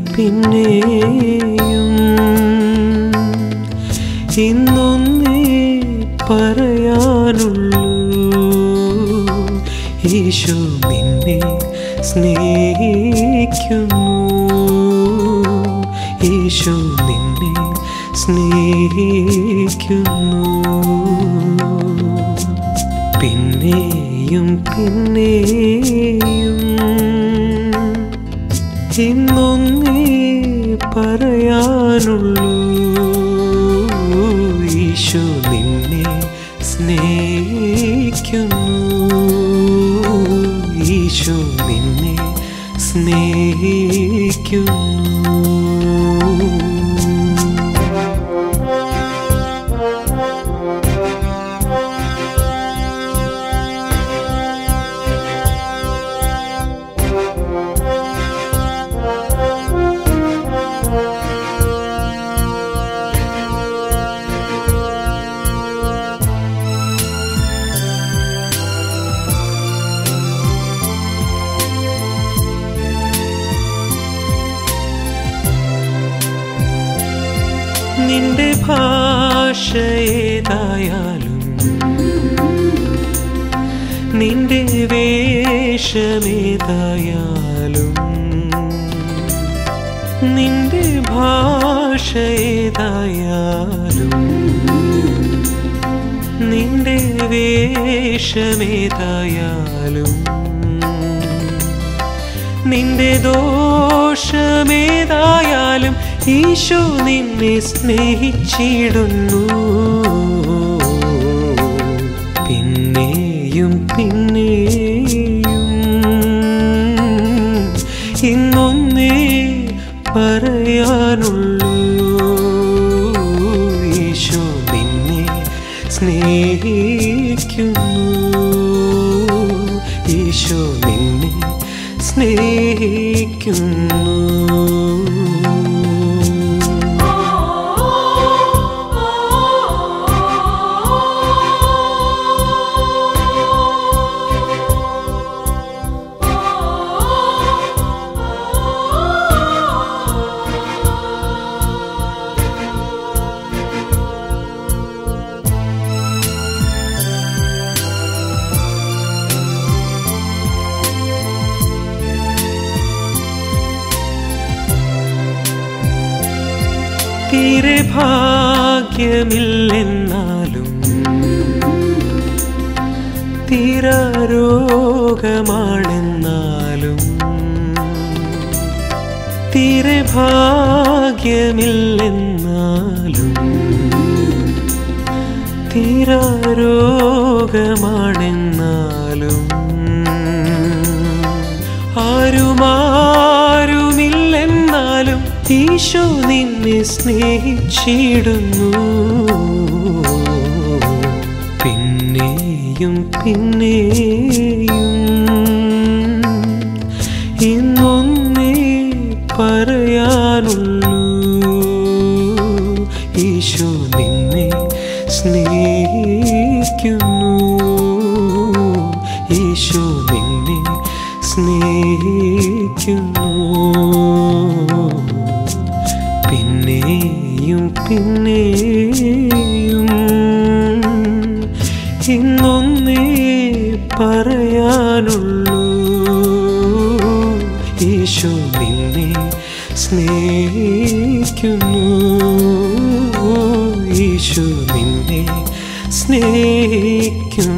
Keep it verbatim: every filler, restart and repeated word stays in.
പിന്നെയും ഇന്നൊന്നേ പറയാനുള്ളൂ. ഈശോ നിന്നെ സ്നേഹിക്കുന്നു, ഈശോ നിന്നെ സ്നേഹിക്കുന്നു. പിന്നെയും പിന്നെയും ഇന്നൊന്നേ പറയാനുള്ളൂ. ഈശോ നിന്നെ സ്നേഹിക്കുന്നു, ഈശോ നിന്നെ സ്നേഹിക്കുന്നു. നിന്റെ ഭാഷ ഏതായാലും നിന്റെ വേഷമേതായാലും നിന്റെ ഭാഷ ഏതായാലും നിന്റെ വേഷമേതായാലും നിന്റെ ദോഷമേതായാലും ഈശോ നിന്നെ സ്നേഹിച്ചിടുന്നു. പിന്നെയും പിന്നെയും ഇന്നൊന്നേ പറയാനുള്ളൂ. ഈശോ നിന്നെ സ്നേഹിക്കുന്നു, ഈശോ നിന്നെ സ്നേഹിക്കുന്നു. തീരെ ഭാഗ്യമില്ലെന്നാലും തീരാരോഗമാണെന്നാലും തീരെ ഭാഗ്യമില്ലെന്നാലും തീരാരോഗമാണെന്നാലും ആരുമാരുമില്ലെന്നാലും ഈശോ നിന്നെ സ്നേഹിച്ചിടുന്നു. പിന്നെയും പിന്നെയും ഇന്നൊന്നേ പറയാനുള്ളൂ. ഈശോ നിന്നെ സ്നേഹിക്കുന്നു, ഈശോ നിന്നെ സ്നേഹിക്കുന്നു. പിന്നെയും പിന്നെയും ഇന്നൊന്നേ പറയാനുള്ളൂ. ഈശോ നിന്നെ സ്നേഹിക്കുന്നു, ഈശോ നിന്നെ സ്നേഹിക്കുന്നു.